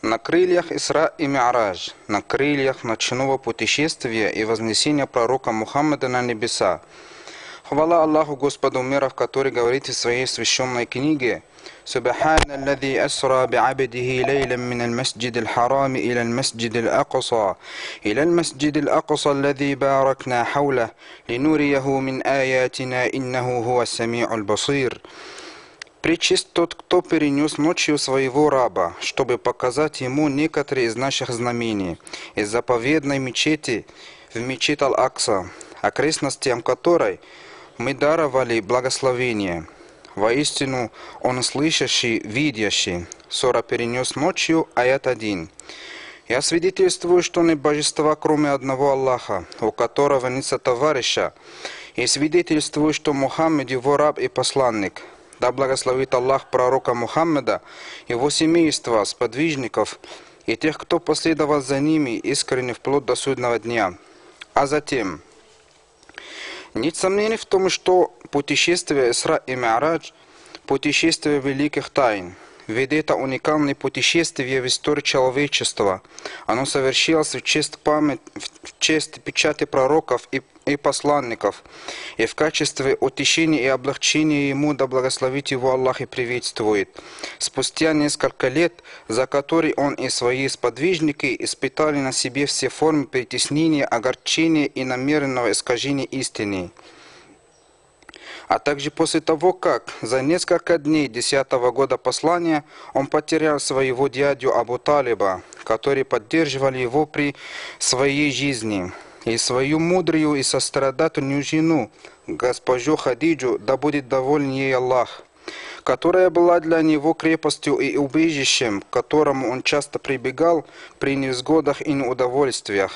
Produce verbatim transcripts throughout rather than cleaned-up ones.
На крыльях Исра и Ми'радж, на крыльях ночного путешествия и вознесения пророка Мухаммада на небеса. Хвала Аллаху Господу миров, который говорит в своей священной книге: «Субхана аллади асра би'абдихи лейлан мин аль-масджид аль-харами иля аль-масджид аль-акса, иля аль-масджид аль-акса аллади баракна хаула, линурияху мин аятина, иннаху хуа сами'у аль-басир». Пречист тот, кто перенес ночью своего раба, чтобы показать ему некоторые из наших знамений, из заповедной мечети в мечеть Аль-Акса, окрестностям которой мы даровали благословение. Воистину, он слышащий, видящий. Сура перенес ночью, аят один. Я свидетельствую, что нет божества, кроме одного Аллаха, у которого нет сотоварища, и свидетельствую, что Мухаммад его раб и посланник. Да благословит Аллах пророка Мухаммада, его семейства, сподвижников и тех, кто последовал за ними искренне вплоть до судного дня. А затем, нет сомнений в том, что путешествие Исра и Ми'радж – путешествие великих тайн. Ведь это уникальное путешествие в истории человечества. Оно совершилось в честь, память, в честь печати пророков и, и посланников, и в качестве утешения и облегчения ему, да благословит его Аллах и приветствует. Спустя несколько лет, за которые он и свои сподвижники испытали на себе все формы притеснения, огорчения и намеренного искажения истины. А также после того, как за несколько дней десятого года послания он потерял своего дядю Абу Талиба, который поддерживал его при своей жизни, и свою мудрую и сострадательную жену, госпожу Хадиджу, да будет доволен ей Аллах, которая была для него крепостью и убежищем, к которому он часто прибегал при невзгодах и неудовольствиях.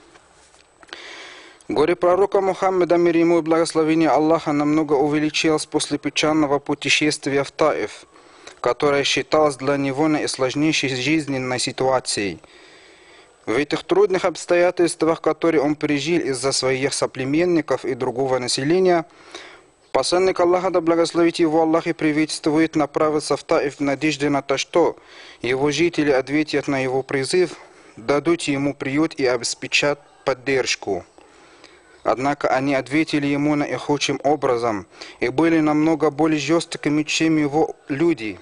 Горе пророка Мухаммада, мир ему и благословение Аллаха, намного увеличилось после печального путешествия в Таиф, которое считалось для него наисложнейшей жизненной ситуацией. В этих трудных обстоятельствах, которые он пережил из-за своих соплеменников и другого населения, посланник Аллаха, да благословит его Аллах и приветствует, направиться в Таиф в надежде на то, что его жители ответят на его призыв, дадут ему приют и обеспечат поддержку. Однако они ответили ему наихудшим образом и были намного более жесткими, чем его люди.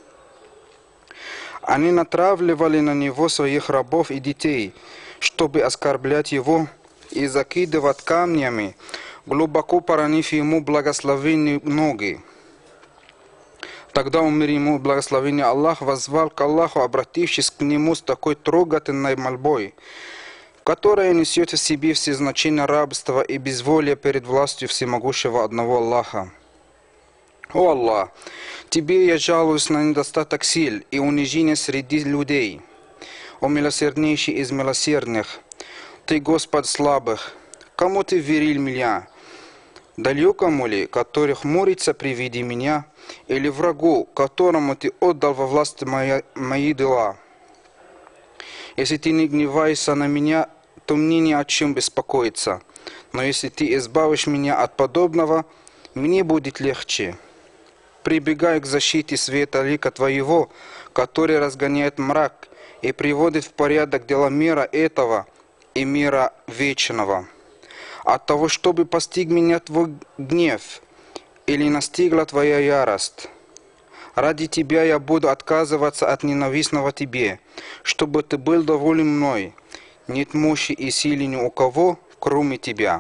Они натравливали на него своих рабов и детей, чтобы оскорблять его и закидывать камнями, глубоко поранив ему благословенные ноги. Тогда он, мир ему благословение Аллах, воззвал к Аллаху, обратившись к нему с такой трогательной мольбой, которая несет в себе все значения рабства и безволия перед властью всемогущего одного Аллаха. О Аллах, Тебе я жалуюсь на недостаток сил и унижение среди людей. О милосерднейший из милосердных, Ты Господь слабых, кому Ты верил меня? Далекому ли, который хмурится при виде меня, или врагу, которому Ты отдал во власть моя, мои дела? Если Ты не гневаешься на меня, то мне ни о чем беспокоиться. Но если Ты избавишь меня от подобного, мне будет легче. Прибегай к защите света лика Твоего, который разгоняет мрак и приводит в порядок дела мира этого и мира вечного. От того, чтобы постиг меня Твой гнев или настигла Твоя ярость. Ради Тебя я буду отказываться от ненавистного Тебе, чтобы Ты был доволен мной. Нет мощи и силы ни у кого, кроме Тебя.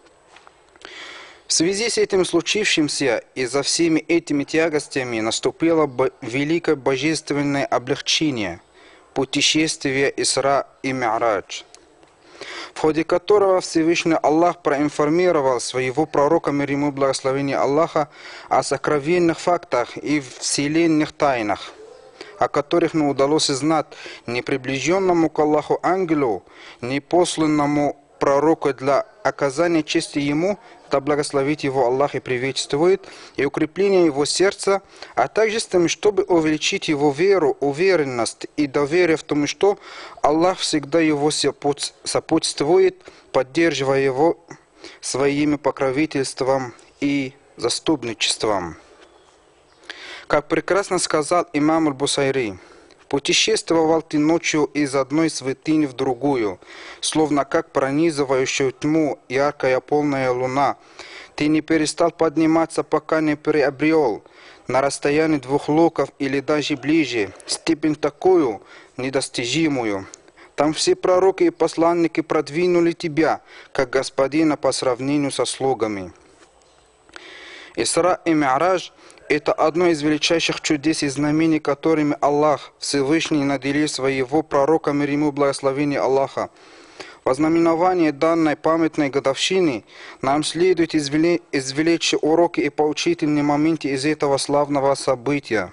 В связи с этим случившимся и за всеми этими тягостями наступило великое божественное облегчение, путешествие Исра и Ми'радж, в ходе которого Всевышний Аллах проинформировал своего пророка, мир ему благословение Аллаха, о сокровенных фактах и вселенных тайнах, о которых не удалось знать ни приближенному к Аллаху ангелу, ни посланному пророку для оказания чести ему, да благословит его Аллах и приветствует, и укрепление его сердца, а также с тем, чтобы увеличить его веру, уверенность и доверие в том, что Аллах всегда его сопутствует, поддерживая его своими покровительством и заступничеством. Как прекрасно сказал имам Аль-Бусайри, Путешествовал ты ночью из одной святыни в другую, словно как пронизывающую тьму яркая полная луна. Ты не перестал подниматься, пока не приобрел на расстоянии двух локов или даже ближе степень такую недостижимую. Там все пророки и посланники продвинули тебя, как господина по сравнению со слугами. Исра и Ми'радж – это одно из величайших чудес и знамений, которыми Аллах Всевышний наделил своего пророка, мир ему благословение Аллаха. Во знаменование данной памятной годовщины нам следует извлечь уроки и поучительные моменты из этого славного события.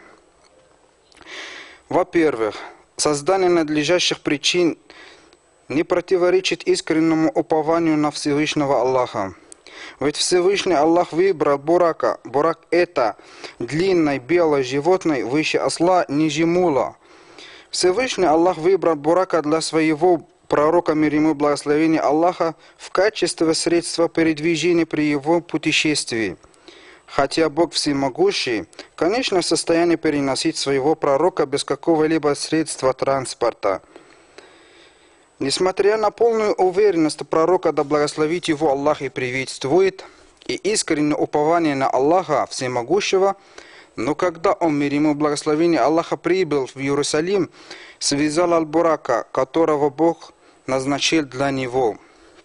Во-первых, создание надлежащих причин не противоречит искреннему упованию на Всевышнего Аллаха. Ведь Всевышний Аллах выбрал бурака. Бурак – это длинное белое животное выше осла, ниже мула. Всевышний Аллах выбрал бурака для своего пророка, мир ему благословение Аллаха, в качестве средства передвижения при его путешествии. Хотя Бог всемогущий, конечно, в состоянии переносить своего пророка без какого-либо средства транспорта. Несмотря на полную уверенность пророка, да благословит его Аллах и приветствует, и искреннее упование на Аллаха всемогущего, но когда он, мир ему благословение Аллаха, прибыл в Иерусалим, связал Аль-Бурака, которого Бог назначил для него.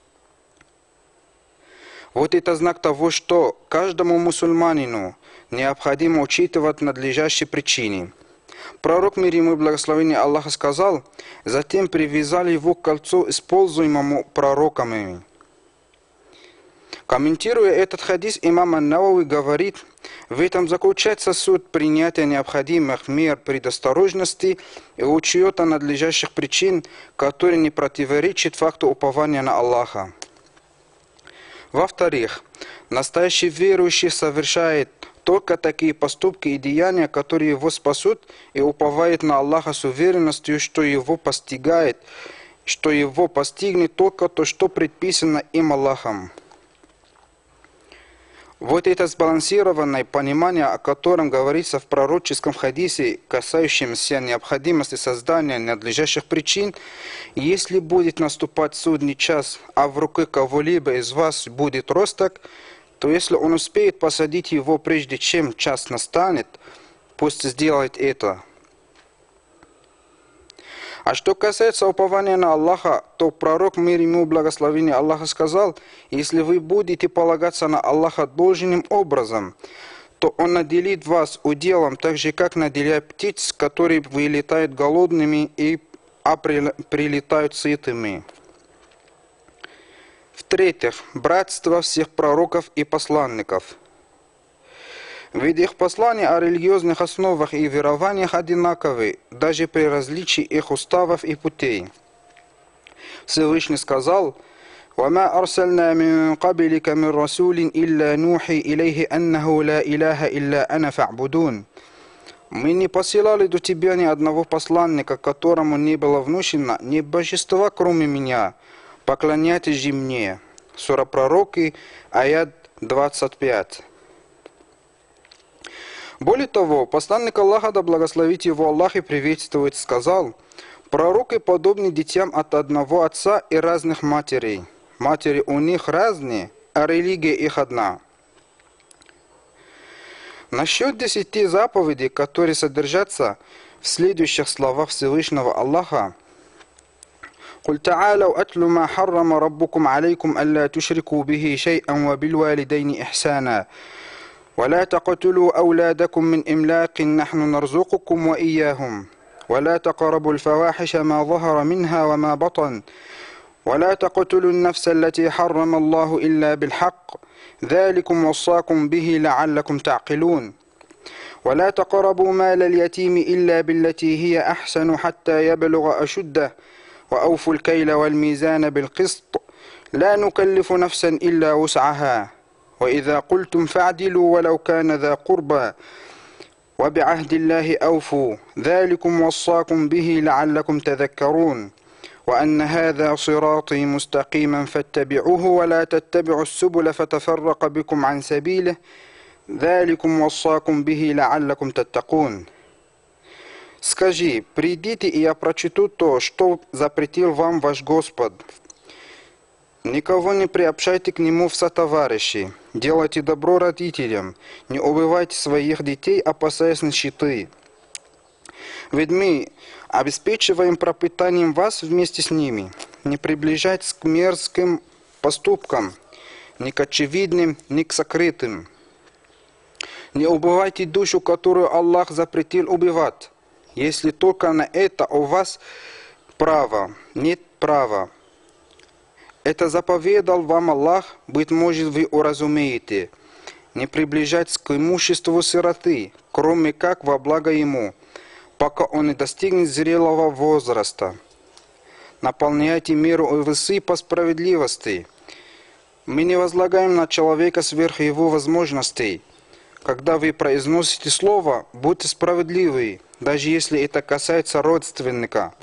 Вот это знак того, что каждому мусульманину необходимо учитывать надлежащие причины. Пророк, мир ему благословение Аллаха, сказал: затем привязали его к кольцу, используемому пророками. Комментируя этот хадис, имам Ан-Навави говорит: в этом заключается суть принятия необходимых мер предосторожности и учета надлежащих причин, которые не противоречат факту упования на Аллаха. Во-вторых, настоящий верующий совершает только такие поступки и деяния, которые его спасут, и уповает на Аллаха с уверенностью, что его постигает, что его постигнет только то, что предписано им Аллахом. Вот это сбалансированное понимание, о котором говорится в пророческом хадисе, касающемся необходимости создания надлежащих причин, если будет наступать судный час, а в руке кого-либо из вас будет росток, то если он успеет посадить его прежде чем час настанет, пусть сделает это. А что касается упования на Аллаха, то пророк, мир ему благословение Аллаха, сказал: если вы будете полагаться на Аллаха должным образом, то Он наделит вас уделом, так же, как наделяет птиц, которые вылетают голодными и а прилетают сытыми. В-третьих, братство всех пророков и посланников. Ведь их послания о религиозных основах и верованиях одинаковы, даже при различии их уставов и путей. Всевышний сказал: وَمَا أَرْسَلْنَا مِنْ قَبْلِكَ مِنْ رَسُولٍ إِلَّا نُوحِي إِلَيْهِ أَنَّهُ لَا إِلَهَ إِلَّا أَنَا فَاعْبُدُونَ. Мы не посылали до тебя ни одного посланника, которому не было внушено ни божества, кроме меня. Поклоняйтесь же мне. Сура Пророки, аят двадцать пять. Более того, посланник Аллаха, да благословит его Аллах и приветствует, сказал: пророки подобны детям от одного отца и разных матерей. Матери у них разные, а религия их одна. Насчет десяти заповедей, которые содержатся в следующих словах Всевышнего Аллаха: قل تعالوا أتل ما حرم ربكم عليكم ألا تشركوا به شيئا وبالوالدين إحسانا ولا تقتلوا أولادكم من إملاق نحن نرزقكم وإياهم ولا تقربوا الفواحش ما ظهر منها وما بطن ولا تقتلوا النفس التي حرم الله إلا بالحق ذلكم وصاكم به لعلكم تعقلون ولا تقربوا مال اليتيم إلا بالتي هي أحسن حتى يبلغ أشده وأوفوا الكيل والميزان بالقسط لا نكلف نفسا إلا وسعها وإذا قلتم فاعدلوا ولو كان ذا قربى وبعهد الله أوفوا ذلكم وصاكم به لعلكم تذكرون وأن هذا صراطي مستقيما فاتبعوه ولا تتبعوا السبل فتفرق بكم عن سبيله ذلكم وصاكم به لعلكم تتقون. Скажи, придите, и я прочту то, что запретил вам ваш Господь. Никого не приобщайте к нему в сотоварищи. Делайте добро родителям. Не убивайте своих детей, опасаясь нищеты. Ведь мы обеспечиваем пропитанием вас вместе с ними. Не приближайтесь к мерзким поступкам, ни к очевидным, ни к сокрытым. Не убивайте душу, которую Аллах запретил убивать, если только на это у вас право, нет права. Это заповедал вам Аллах, быть может, вы уразумеете. Не приближайтесь к имуществу сироты, кроме как во благо ему, пока он не достигнет зрелого возраста. Наполняйте меру и весы по справедливости. Мы не возлагаем на человека сверх его возможностей. Когда вы произносите слово, будьте справедливы, даже если это касается родственника.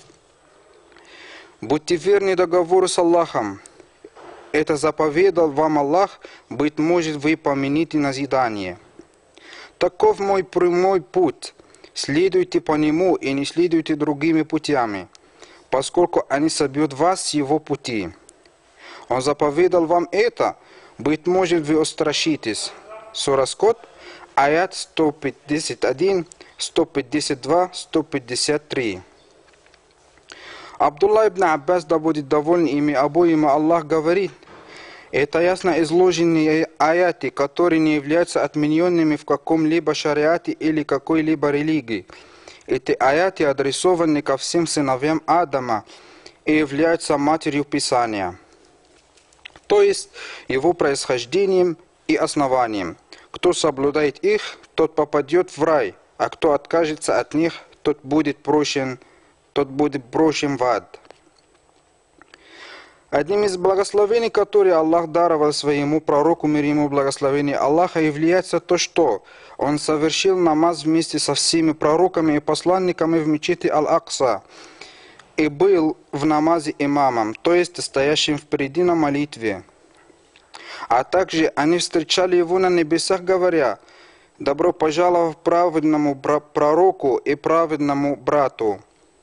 Будьте верны договору с Аллахом. Это заповедал вам Аллах, быть может, вы помяните назидание. Таков мой прямой путь. Следуйте по нему и не следуйте другими путями, поскольку они собьют вас с его пути. Он заповедал вам это, быть может, вы устрашитесь. Сура Скот, аят сто пятьдесят один, сто пятьдесят два, сто пятьдесят три. Абдулла ибн Аббас, да будет доволен ими обоими, Аллах говорит: это ясно изложенные аяты, которые не являются отмененными в каком-либо шариате или какой-либо религии. Эти аяты адресованы ко всем сыновьям Адама и являются матерью Писания, то есть его происхождением и основанием. Кто соблюдает их, тот попадет в рай, а кто откажется от них, тот будет прощен, тот будет брошен в ад. Одним из благословений, которые Аллах даровал своему пророку, мир ему благословение Аллаха, является то, что он совершил намаз вместе со всеми пророками и посланниками в мечети Аль-Акса и был в намазе имамом, то есть стоящим впереди на молитве. А также они встречали его на небесах, говоря: «Добро пожаловать праведному пророку и праведному брату».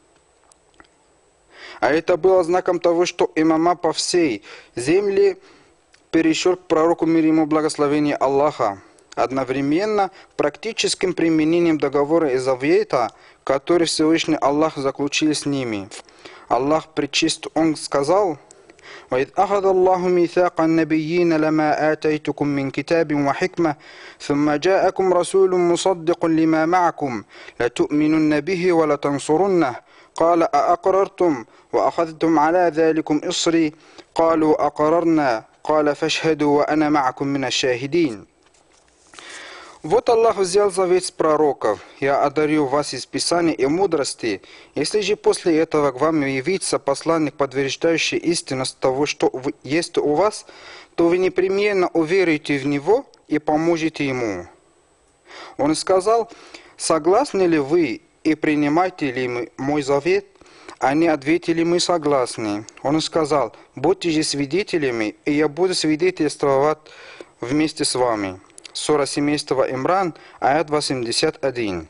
А это было знаком того, что имама по всей земле перешел к пророку, мир ему благословение Аллаха, одновременно практическим применением договора и завета, который Всевышний Аллах заключил с ними. Аллах пречист, Он сказал: وَإِذْ أَخَذَ اللَّهُ مِيثَاقَ النَّبِيِّينَ لَمَا آتَيْتُكُم مِّن كِتَابٍ وَحِكْمَةٍ ثُمَّ جَاءَكُمْ رَسُولٌ مُصَدِّقٌ لِمَا مَعَكُمْ لَتُؤْمِنُنَّ بِهِ وَلَتَنصُرُنَّهُ قال أأقررتم وأخذتم على ذلكم إصري قالوا أقررنا قال فاشهدوا وأنا معكم من الشاهدين. Вот Аллах взял завет с пророков: «Я одарю вас из Писания и мудрости. Если же после этого к вам явится посланник, подтверждающий истинность того, что есть у вас, то вы непременно уверуете в него и поможете ему». Он сказал: «Согласны ли вы и принимаете ли мой завет?» Они ответили: «Мы согласны». Он сказал: «Будьте же свидетелями, и я буду свидетельствовать вместе с вами». Сура семейства Имран, аят восемьдесят один.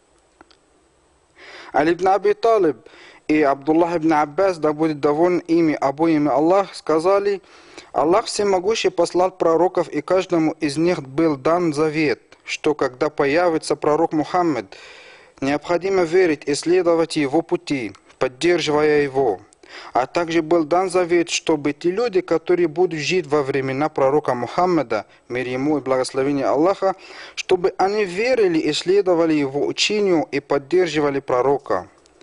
Али ибн Аби Талиб и Абдуллах ибн Аббас, да будет доволен ими обоими Аллах, сказали: Аллах всемогущий послал пророков, и каждому из них был дан завет, что когда появится пророк Мухаммад, необходимо верить и следовать его пути, поддерживая его. А также был дан завет, чтобы те люди, которые будут жить во времена пророка Мухаммада, мир ему и благословение Аллаха, чтобы они верили и следовали его учению и поддерживали пророка.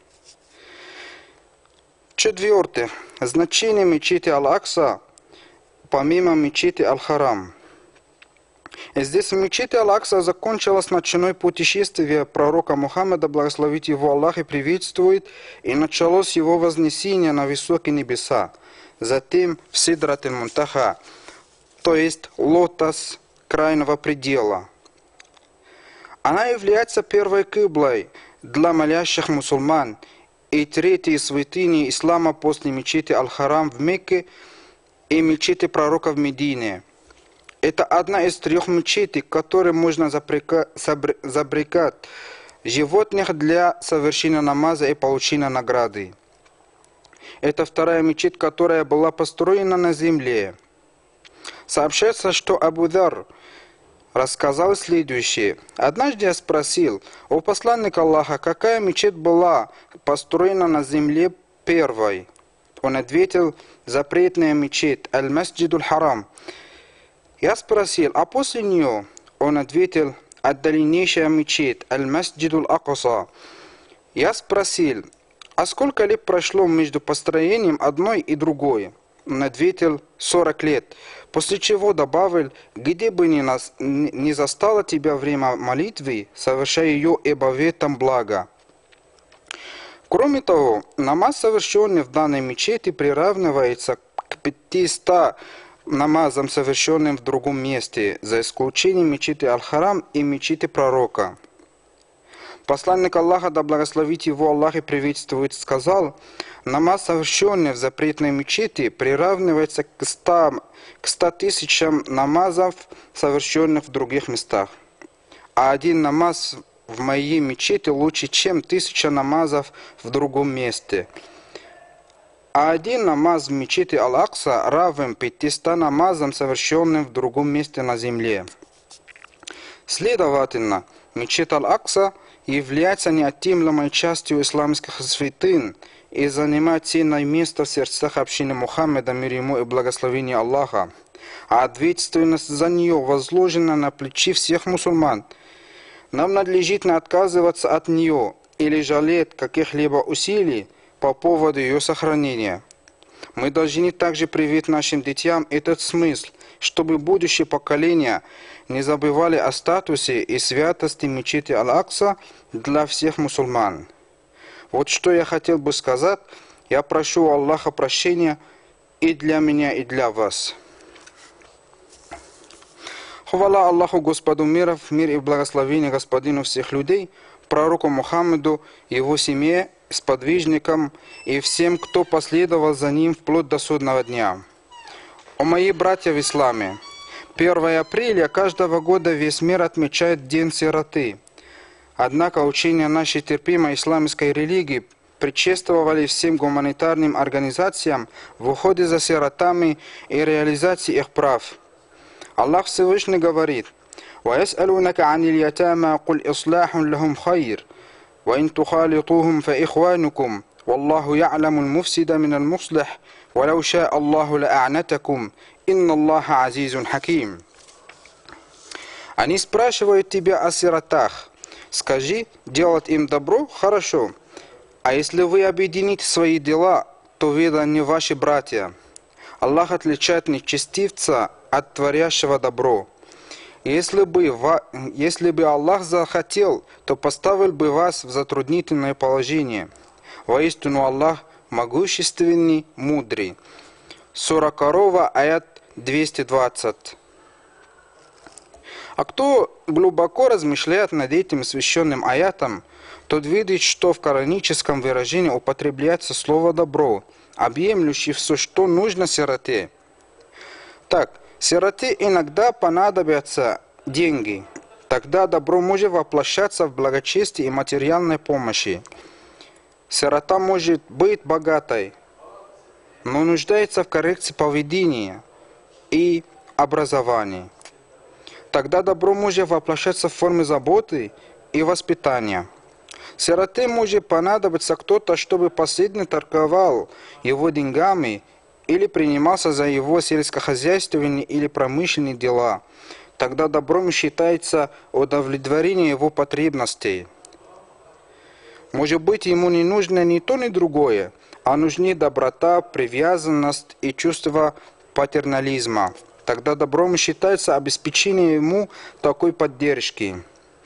Четвертое. Значение мечети Аль-Акса помимо мечети Аль-Харам. И здесь в мечети Аль-Акса закончилось ночное путешествие пророка Мухаммада, благословить его Аллах и приветствует, и началось его вознесение на высокие небеса, затем в Сидрат аль-Мунтаха, то есть лотос крайнего предела. Она является первой киблой для молящих мусульман и третьей святыней ислама после мечети Аль-Харам в Мекке и мечети пророка в Медине. Это одна из трех мечетей, которые можно забрекать животных для совершения намаза и получения награды. Это вторая мечеть, которая была построена на земле. Сообщается, что Абу Дар рассказал следующее. Однажды я спросил у посланника Аллаха, какая мечеть была построена на земле первой. Он ответил: запретная мечеть, Аль-Масджидуль Харам. Я спросил, а после нее? Он ответил: отдаленнейшая мечеть, Аль-Масджидуль Акса. Я спросил, а сколько лет прошло между построением одной и другой? Он ответил: сорок лет. После чего добавил: где бы ни, нас, ни застало тебя время молитвы, совершай ее, ибо в этом благо. Кроме того, намаз, совершенный в данной мечети, приравнивается к пятистам намазам, совершенным в другом месте, за исключением мечети Аль-Харам и мечети пророка. Посланник Аллаха, да благословит его Аллах и приветствует, сказал: намаз, совершенный в запретной мечети, приравнивается к ста, к ста тысячам намазов, совершенных в других местах. А один намаз в моей мечети лучше, чем тысяча намазов в другом месте. А один намаз в мечети Аль-Акса равен пятистам намазам, совершенным в другом месте на земле. Следовательно, мечеть Аль-Акса является неотъемлемой частью исламских святынь и занимает ценное место в сердцах общины Мухаммеда, мир ему и благословение Аллаха. А ответственность за нее возложена на плечи всех мусульман. Нам надлежит не отказываться от нее или жалеть каких-либо усилий по поводу ее сохранения. Мы должны также привить нашим детям этот смысл, чтобы будущие поколения не забывали о статусе и святости мечети Аль-Акса для всех мусульман. Вот что я хотел бы сказать. Я прошу у Аллаха прощения и для меня, и для вас. Хвала Аллаху, Господу миров, мир и благословение Господину всех людей, пророку Мухаммеду, его семье, сподвижникам и всем, кто последовал за ним вплоть до судного дня. О мои братья в исламе! первого апреля каждого года весь мир отмечает День сироты. Однако учения нашей терпимой исламской религии предшествовали всем гуманитарным организациям в уходе за сиротами и реализации их прав. Аллах Всевышний говорит: وَيَسْأَلُونَكَ عَنِ الْيَتَامَى قُلْ إِصْلَاحٌ لَهُمْ خَيْرٌ وَإِنْ تُخَالِطُوهُمْ فَإِخْوَانُكُمْ وَاللَّهُ يَعْلَمُ الْمُفْسِدَ مِنَ الْمُصْلِحِ وَلَوْ شَاءَ اللَّهُ لَأَعْنَتَكُمْ إِنَّ اللَّهَ عَزِيزٌ حَكِيمٌ. Они спрашивают тебя о сиротах. Скажи, делать им добро – хорошо. А если вы объедините свои дела, то видно не ваши братья. Аллах отличает нечестивца от творящего добро. Если бы, если бы Аллах захотел, то поставил бы вас в затруднительное положение. Воистину Аллах могущественный, мудрый. Сура Корова, аят двести двадцать. А кто глубоко размышляет над этим священным аятом, тот видит, что в кораническом выражении употребляется слово «добро», объемлющее все, что нужно сироте. Так, сироте иногда понадобятся деньги. Тогда добро может воплощаться в благочестии и материальной помощи. Сирота может быть богатой, но нуждается в коррекции поведения и образовании. Тогда добро может воплощаться в форме заботы и воспитания. Сироте может понадобиться кто-то, чтобы последний торговал его деньгами или принимался за его сельскохозяйственные или промышленные дела. Тогда добром считается удовлетворение его потребностей. Может быть, ему не нужно ни то, ни другое, а нужны доброта, привязанность и чувство патернализма. Тогда добром считается обеспечение ему такой поддержки.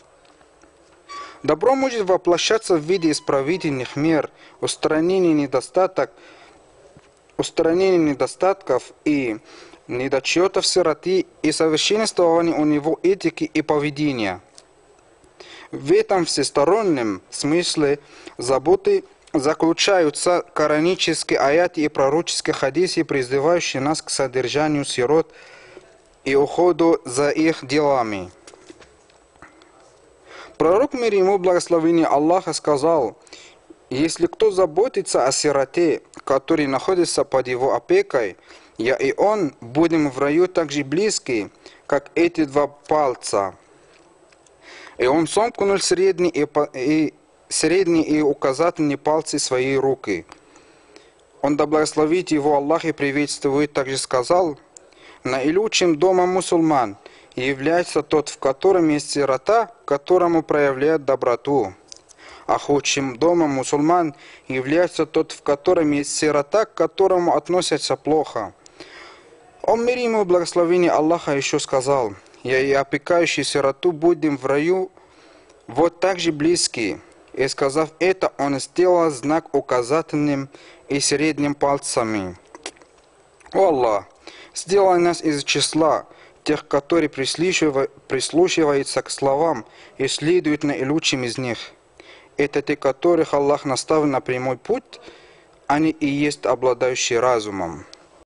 Добро может воплощаться в виде исправительных мер, устранения недостаток, устранения недостатков и недочетов сироты и совершенствования у него этики и поведения. В этом всестороннем смысле заботы заключаются коранические аяты и пророческие хадисы, призывающие нас к содержанию сирот и уходу за их делами. Пророк, мир ему, благословение Аллаха, сказал: «Если кто заботится о сироте, который находится под его опекой, я и он будем в раю так же близки, как эти два пальца». И он сомкнул средний и, и, средний и указательный пальцы своей руки. Он, да благословит его Аллах и приветствует, также сказал: «Наилучшим домом мусульман является тот, в котором есть сирота, которому проявляют доброту. А худшим домом мусульман является тот, в котором есть сирота, к которому относятся плохо». Он, мир ему, благословение Аллаха, еще сказал: «Я и опекающий сироту будем в раю вот так же близки». И сказав это, он сделал знак указательным и средним пальцами. О Аллах, сделай нас из числа тех, которые прислушиваются к словам и следуют наилучшим из них. Это те, которых Аллах наставил на прямой путь, они и есть обладающие разумом.